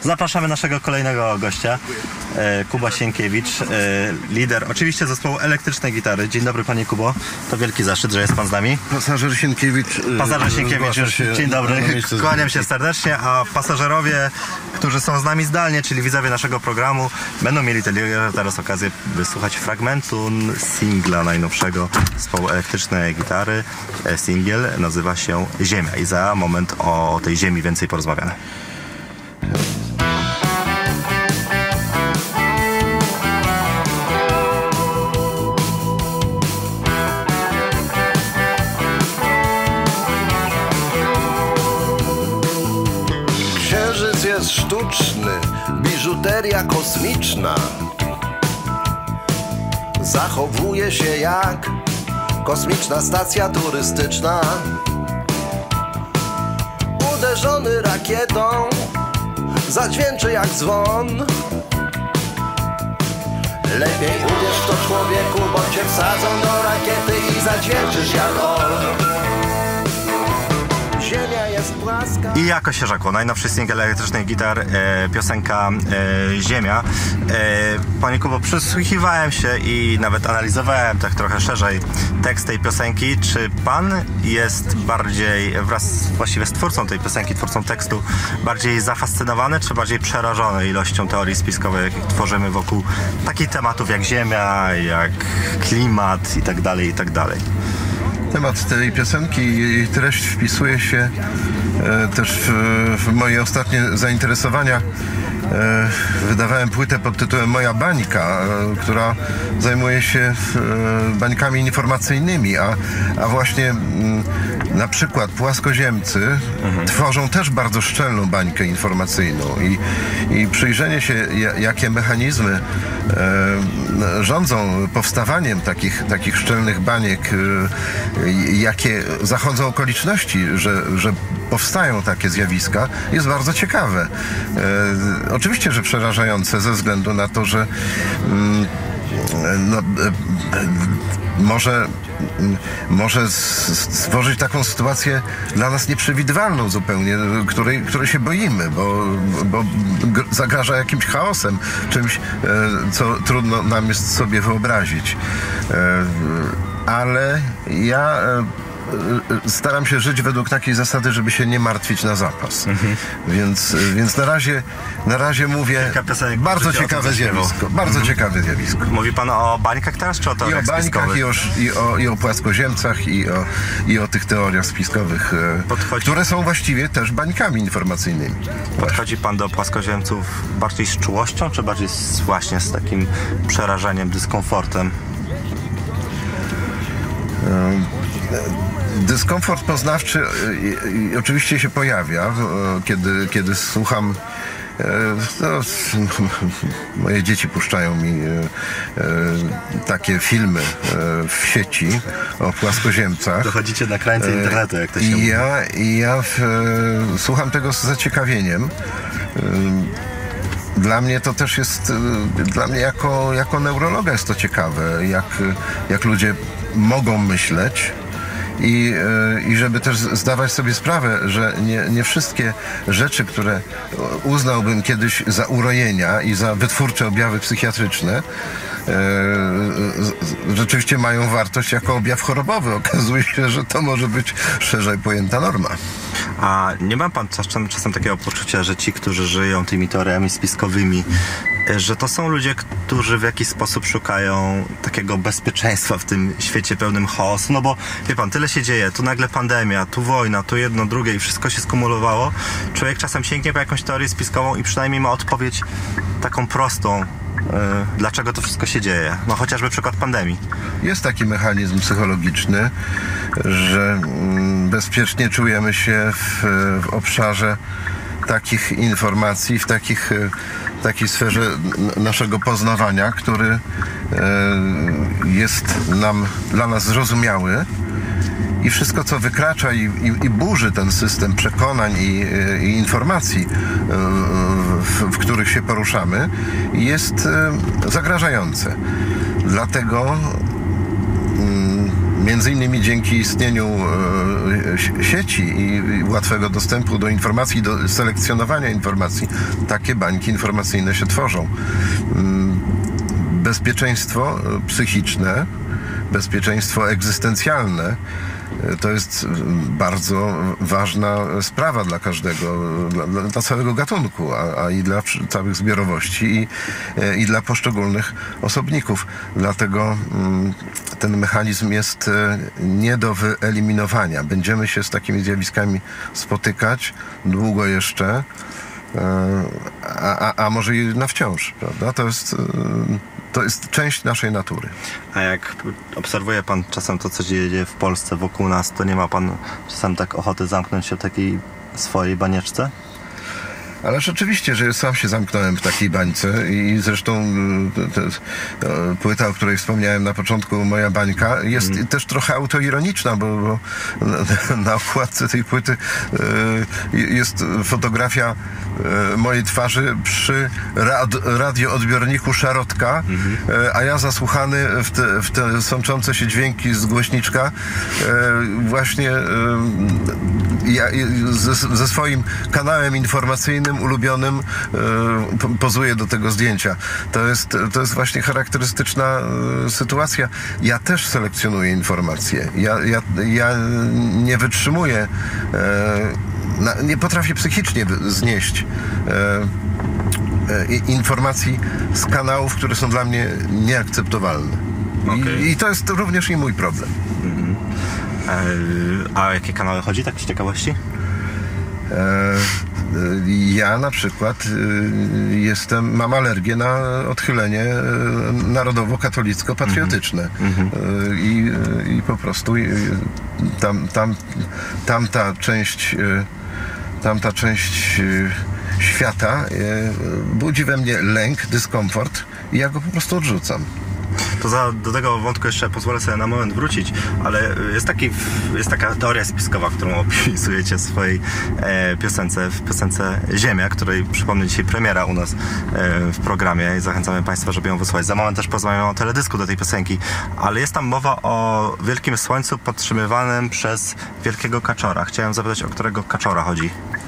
Zapraszamy naszego kolejnego gościa, Kuba Sienkiewicz, lider oczywiście zespołu Elektrycznej Gitary. Dzień dobry panie Kubo, to wielki zaszczyt, że jest pan z nami. Pasażer Sienkiewicz. Pasażer Sienkiewicz, dzień dobry, kłaniam się serdecznie, a pasażerowie, którzy są z nami zdalnie, czyli widzowie naszego programu, będą mieli teraz okazję wysłuchać fragmentu singla najnowszego zespołu Elektrycznej Gitary. Singiel nazywa się Ziemia i za moment o tej ziemi więcej porozmawiamy. Księżyc jest sztuczny, biżuteria kosmiczna. Zachowuje się jak kosmiczna stacja turystyczna. Uderzony rakietą zadźwięczy jak dzwon. Lepiej uwierz w to, człowieku, bo cię wsadzą do rakiety i zadźwięczysz jak on. Ziemia jest płaska. I jako się rzekło, najnowszy singiel Elektrycznej Gitar, piosenka Ziemia. Panie Kubo, przysłuchiwałem się i nawet analizowałem tak trochę szerzej tekst tej piosenki. Czy pan jest bardziej, wraz właściwie z twórcą tej piosenki, twórcą tekstu, bardziej zafascynowany, czy bardziej przerażony ilością teorii spiskowej, jakich tworzymy wokół takich tematów jak ziemia, jak klimat i tak dalej, i tak dalej? Temat tej piosenki i jej treść wpisuje się też w moje ostatnie zainteresowania. Wydawałem płytę pod tytułem Moja bańka, która zajmuje się bańkami informacyjnymi, a właśnie na przykład płaskoziemcy tworzą też bardzo szczelną bańkę informacyjną i przyjrzenie się, jakie mechanizmy rządzą powstawaniem takich szczelnych baniek, jakie zachodzą okoliczności, że powstają takie zjawiska, jest bardzo ciekawe. Oczywiście, że przerażające ze względu na to, że może stworzyć taką sytuację dla nas nieprzewidywalną zupełnie, której się boimy, bo zagraża jakimś chaosem, czymś, co trudno nam jest sobie wyobrazić. Ale ja staram się żyć według takiej zasady, żeby się nie martwić na zapas. Więc na razie mówię, bardzo ciekawe zjawisko. Bardzo ciekawe zjawisko. Mówi pan o bańkach teraz, czy o teoriach spiskowych? I o bańkach, i o płaskoziemcach, i o tych teoriach spiskowych, które są właściwie też bańkami informacyjnymi. Podchodzi pan do płaskoziemców bardziej z czułością, czy bardziej właśnie z takim przerażeniem, dyskomfortem? Dyskomfort poznawczy oczywiście się pojawia, kiedy słucham. Moje dzieci puszczają mi takie filmy w sieci o płaskoziemcach. Dochodzicie na krańce internetu, jak to się mówi. Ja słucham tego z zaciekawieniem. Dla mnie to też jest, dla mnie jako neurologa jest to ciekawe, jak ludzie mogą myśleć. I żeby też zdawać sobie sprawę, że nie wszystkie rzeczy, które uznałbym kiedyś za urojenia i za wytwórcze objawy psychiatryczne, rzeczywiście mają wartość jako objaw chorobowy. Okazuje się, że to może być szerzej pojęta norma. A nie ma pan czasem takiego poczucia, że ci, którzy żyją tymi teoriami spiskowymi, że to są ludzie, którzy w jakiś sposób szukają takiego bezpieczeństwa w tym świecie pełnym chaosu? No bo wie pan, tyle się dzieje, tu nagle pandemia, tu wojna, tu jedno, drugie i wszystko się skumulowało. Człowiek czasem sięgnie po jakąś teorię spiskową i przynajmniej ma odpowiedź taką prostą, dlaczego to wszystko się dzieje. No chociażby przykład pandemii. Jest taki mechanizm psychologiczny, że bezpiecznie czujemy się w obszarze takich informacji, w takiej sferze naszego poznawania, który jest dla nas zrozumiały. I wszystko, co wykracza i burzy ten system przekonań i informacji, w których się poruszamy, jest zagrażające. Dlatego Między innymi dzięki istnieniu sieci i łatwego dostępu do informacji, do selekcjonowania informacji, takie bańki informacyjne się tworzą. Bezpieczeństwo psychiczne, bezpieczeństwo egzystencjalne to jest bardzo ważna sprawa dla każdego, dla całego gatunku, a i dla całych zbiorowości i dla poszczególnych osobników. Dlatego ten mechanizm jest nie do wyeliminowania. Będziemy się z takimi zjawiskami spotykać długo jeszcze, a może i na wciąż, prawda? To jest część naszej natury. A jak obserwuje pan czasem to, co dzieje w Polsce wokół nas, to nie ma pan czasem tak ochoty zamknąć się w takiej swojej banieczce? Ale rzeczywiście, że sam się zamknąłem w takiej bańce i zresztą płyta, o której wspomniałem na początku, Moja bańka, jest też trochę autoironiczna, bo na okładce tej płyty jest fotografia mojej twarzy przy radioodbiorniku Szarotka, a ja zasłuchany w te sączące się dźwięki z głośniczka właśnie ze swoim kanałem informacyjnym ulubionym pozuję do tego zdjęcia. To jest właśnie charakterystyczna sytuacja. Ja też selekcjonuję informacje. Ja nie wytrzymuję, nie potrafię psychicznie znieść informacji z kanałów, które są dla mnie nieakceptowalne. Okay. I to jest również i mój problem. A o jakie kanały chodzi, tak z ciekawości? Ja na przykład mam alergię na odchylenie narodowo-katolicko-patriotyczne i po prostu tamta część świata budzi we mnie lęk, dyskomfort i ja go po prostu odrzucam. To do tego wątku jeszcze pozwolę sobie na moment wrócić, ale jest taka teoria spiskowa, którą opisujecie w swojej piosence Ziemia, której przypomnę dzisiaj premiera u nas w programie i zachęcamy Państwa, żeby ją wysłuchać. Za moment też porozmawiamy o teledysku do tej piosenki, ale jest tam mowa o wielkim słońcu podtrzymywanym przez wielkiego kaczora. Chciałem zapytać, o którego kaczora chodzi?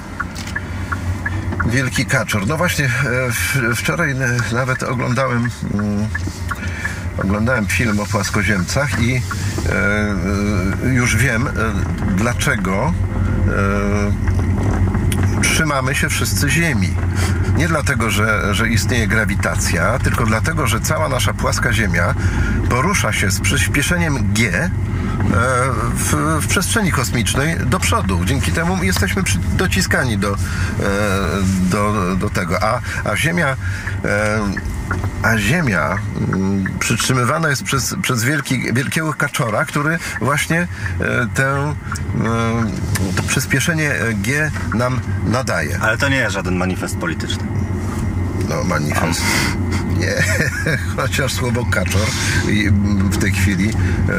Wielki kaczor. No właśnie, wczoraj nawet oglądałem film o płaskoziemcach i już wiem, dlaczego trzymamy się wszyscy Ziemi. Nie dlatego, że istnieje grawitacja, tylko dlatego, że cała nasza płaska Ziemia porusza się z przyspieszeniem g w przestrzeni kosmicznej do przodu. Dzięki temu jesteśmy dociskani do tego. A Ziemia przytrzymywana jest przez wielkiego kaczora, który właśnie to przyspieszenie G nam nadaje. Ale to nie jest żaden manifest polityczny. No, manifest. Nie, chociaż słowo kaczor w tej chwili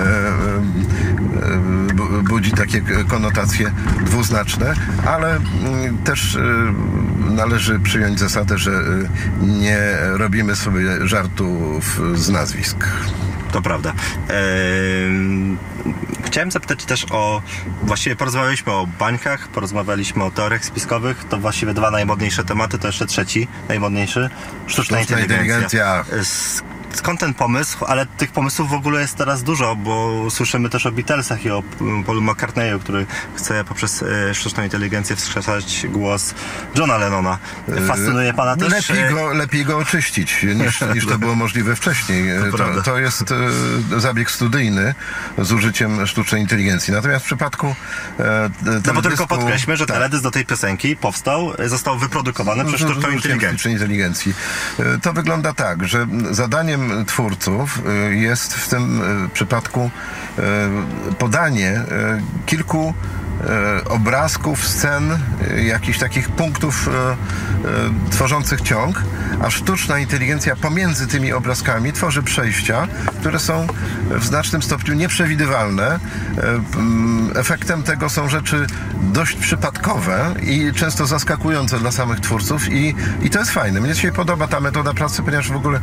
budzi takie konotacje dwuznaczne, ale też należy przyjąć zasadę, że nie robimy sobie żartów z nazwisk. To prawda. Chciałem zapytać też właściwie porozmawialiśmy o bańkach, porozmawialiśmy o teoriach spiskowych, to właściwie dwa najmodniejsze tematy, to jeszcze trzeci, najmodniejszy, sztuczna inteligencja. Skąd ten pomysł? Ale tych pomysłów w ogóle jest teraz dużo, bo słyszymy też o Beatlesach i o Paulu McCartneyu, który chce poprzez sztuczną inteligencję wskrzeszać głos Johna Lennona. Fascynuje pana też? Lepiej go oczyścić, niż to było możliwe wcześniej. To jest zabieg studyjny z użyciem sztucznej inteligencji. Natomiast w przypadku no bo tylko podkreślmy, że teledysk do tej piosenki został wyprodukowany przez sztuczną inteligencję. To wygląda tak, że zadaniem twórców jest w tym przypadku podanie kilku obrazków, scen, jakichś takich punktów tworzących ciąg, a sztuczna inteligencja pomiędzy tymi obrazkami tworzy przejścia, które są w znacznym stopniu nieprzewidywalne. Efektem tego są rzeczy dość przypadkowe i często zaskakujące dla samych twórców i to jest fajne. Mnie się podoba ta metoda pracy, ponieważ w ogóle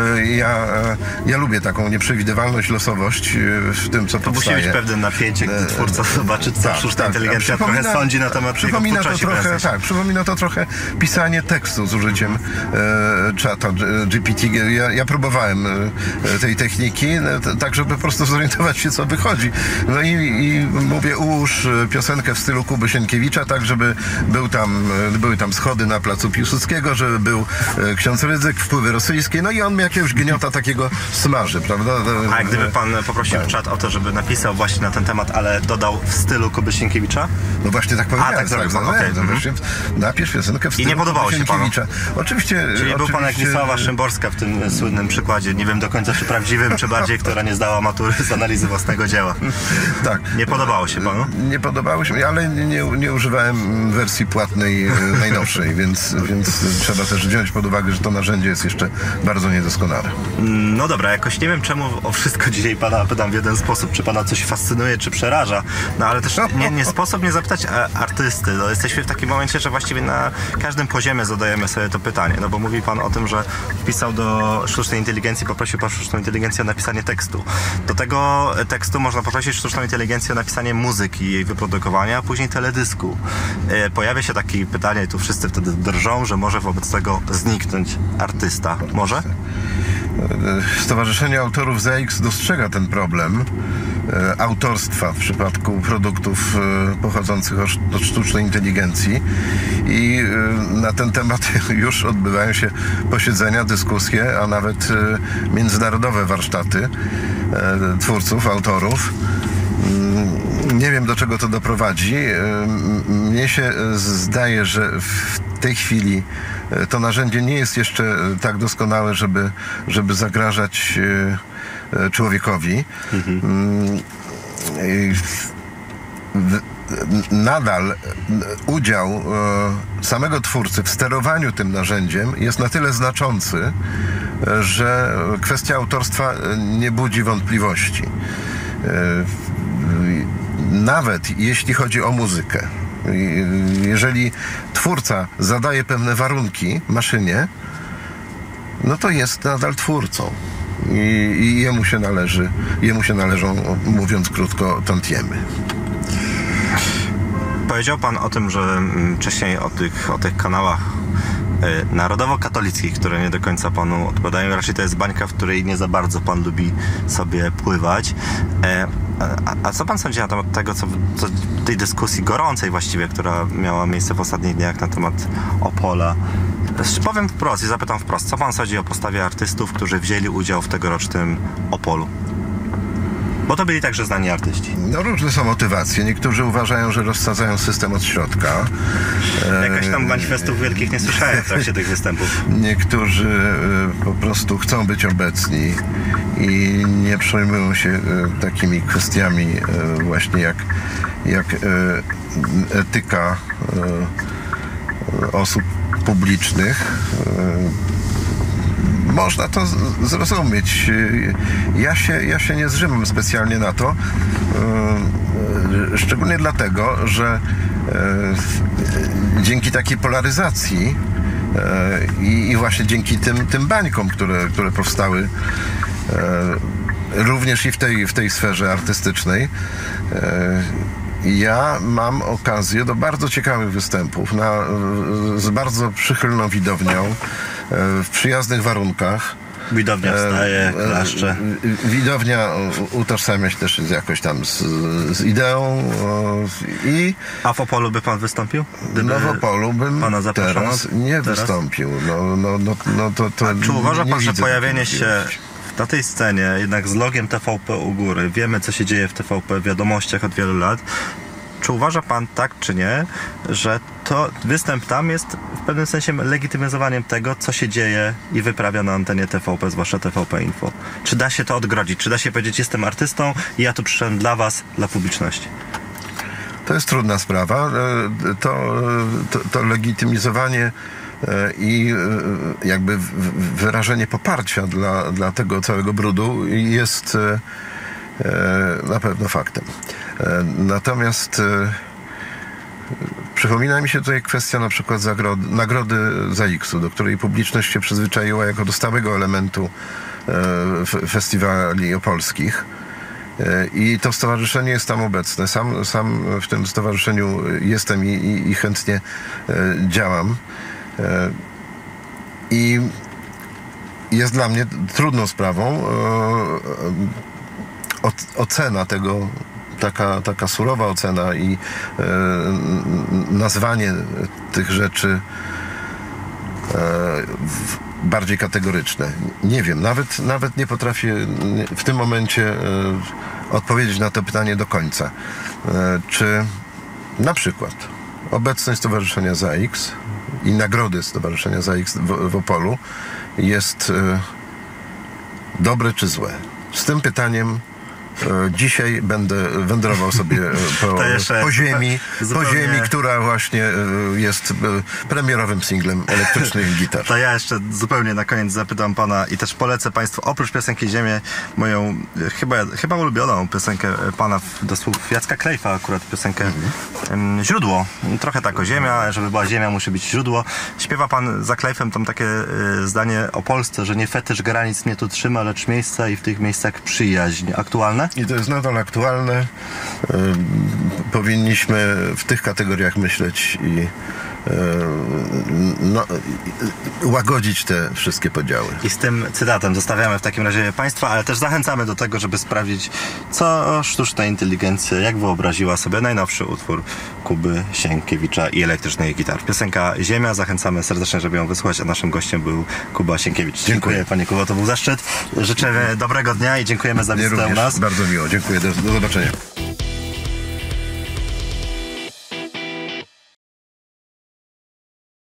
ja lubię taką nieprzewidywalność, losowość w tym, co powstaje. Musi być pewne napięcie, gdy twórca zobaczy, co sztuczna inteligencja trochę sądzi na temat przypomina to trochę, przypomina to trochę pisanie tekstu z użyciem czata GPT. Ja próbowałem tej techniki, tak żeby po prostu zorientować się, co wychodzi. No i mówię, ułóż piosenkę w stylu Kuby Sienkiewicza, tak żeby były tam schody na placu Piłsudskiego, żeby był ksiądz Rydzyk, wpływy rosyjskie, no i on jakiegoś gniota takiego smaży, prawda? A gdyby pan poprosił czat o to, żeby napisał właśnie na ten temat, ale dodał w stylu Kuby Sienkiewicza? No właśnie tak powiedziałem. Okay. Napisz piosenkę w stylu I nie podobało się panu? Oczywiście. Czyli był pan jak Wisława Szymborska w tym słynnym przykładzie, nie wiem do końca czy prawdziwym, czy bardziej, która nie zdała matury z analizy własnego dzieła. Tak. Nie podobało się panu? Nie podobało się mi, ale nie używałem wersji płatnej najnowszej, więc trzeba też wziąć pod uwagę, że to narzędzie jest jeszcze bardzo niedoskonale. No dobra, jakoś nie wiem czemu o wszystko dzisiaj pana pytam w jeden sposób, czy pana coś fascynuje, czy przeraża, no ale też nie sposób nie zapytać artysty. No, jesteśmy w takim momencie, że właściwie na każdym poziomie zadajemy sobie to pytanie, no bo mówi pan o tym, że wpisał do sztucznej inteligencji, poprosił pan sztuczną inteligencję o napisanie tekstu. Do tego tekstu można poprosić sztuczną inteligencję o napisanie muzyki, jej wyprodukowania, a później teledysku. Pojawia się takie pytanie i tu wszyscy wtedy drżą, że może wobec tego zniknąć artysta. Może? Stowarzyszenie Autorów ZX dostrzega ten problem autorstwa w przypadku produktów pochodzących od sztucznej inteligencji i na ten temat już odbywają się posiedzenia, dyskusje, a nawet międzynarodowe warsztaty twórców, autorów. Nie wiem, do czego to doprowadzi. Mnie się zdaje, że w tej chwili to narzędzie nie jest jeszcze tak doskonałe, żeby zagrażać człowiekowi. Nadal udział samego twórcy w sterowaniu tym narzędziem jest na tyle znaczący, że kwestia autorstwa nie budzi wątpliwości. Nawet jeśli chodzi o muzykę. Jeżeli twórca zadaje pewne warunki maszynie, no to jest nadal twórcą. I jemu się należą, mówiąc krótko, tantiemy. Powiedział pan o tym, że wcześniej o tych kanałach narodowo-katolickich, które nie do końca panu odpowiadają. Raczej to jest bańka, w której nie za bardzo pan lubi sobie pływać. A co pan sądzi na temat tego, co tej dyskusji gorącej właściwie, która miała miejsce w ostatnich dniach na temat Opola? Powiem wprost i zapytam wprost, co pan sądzi o postawie artystów, którzy wzięli udział w tegorocznym Opolu? Bo to byli także znani artyści. No różne są motywacje. Niektórzy uważają, że rozsadzają system od środka. Jakaś tam manifestów wielkich nie słyszałem w trakcie tych występów. Niektórzy po prostu chcą być obecni i nie przejmują się takimi kwestiami właśnie jak etyka osób publicznych. Można to zrozumieć. Ja się nie zrzymam specjalnie na to. Szczególnie dlatego, że dzięki takiej polaryzacji i właśnie dzięki tym bańkom, które powstały również i w tej sferze artystycznej, ja mam okazję do bardzo ciekawych występów z bardzo przychylną widownią, w przyjaznych warunkach. Widownia wstaje, klaszcze. Widownia utożsamia się też jakoś tam z ideą. A w Opolu by pan wystąpił? No w Opolu bym teraz nie wystąpił. A czy uważa pan, że pojawienie się na tej scenie, jednak z logiem TVP u góry, wiemy, co się dzieje w TVP, w wiadomościach od wielu lat, czy uważa pan, tak czy nie, że to występ tam jest w pewnym sensie legitymizowaniem tego, co się dzieje i wyprawia na antenie TVP, zwłaszcza TVP Info? Czy da się to odgrodzić? Czy da się powiedzieć, jestem artystą i ja tu przyszedłem dla was, dla publiczności? To jest trudna sprawa. To legitymizowanie i jakby wyrażenie poparcia dla tego całego brudu jest na pewno faktem. Natomiast przypomina mi się tutaj kwestia na przykład nagrody ZAX-u, do której publiczność się przyzwyczaiła jako do stałego elementu festiwali opolskich. I to stowarzyszenie jest tam obecne. Sam w tym stowarzyszeniu jestem i chętnie działam. I jest dla mnie trudną sprawą ocena tego, taka surowa ocena i nazwanie tych rzeczy bardziej kategoryczne. Nie wiem, nawet nie potrafię w tym momencie odpowiedzieć na to pytanie do końca. Czy na przykład obecność Stowarzyszenia ZAX i nagrody Stowarzyszenia ZAX w Opolu jest dobre czy złe? Z tym pytaniem dzisiaj będę wędrował sobie po ziemi, która właśnie jest premierowym singlem Elektrycznych Gitar. To ja jeszcze zupełnie na koniec zapytam pana i też polecę państwu, oprócz piosenki Ziemię, moją chyba ulubioną piosenkę pana do słów Jacka Klejfa, akurat piosenkę Źródło. Trochę tak o ziemia, ale żeby była ziemia, musi być źródło. Śpiewa pan za Klejfem tam takie zdanie o Polsce, że nie fetysz granic mnie tu trzyma, lecz miejsca i w tych miejscach przyjaźń. Aktualne? I to jest nadal aktualne. Powinniśmy w tych kategoriach myśleć i łagodzić te wszystkie podziały. I z tym cytatem zostawiamy w takim razie państwa, ale też zachęcamy do tego, żeby sprawdzić, co sztuczna inteligencja, jak wyobraziła sobie najnowszy utwór Kuby Sienkiewicza i Elektrycznych Gitar. Piosenka Ziemia. Zachęcamy serdecznie, żeby ją wysłuchać, a naszym gościem był Kuba Sienkiewicz. Dziękuję panie Kubo, to był zaszczyt. Życzę dobrego dnia i dziękujemy za wizytę u nas. Bardzo miło, dziękuję, do zobaczenia.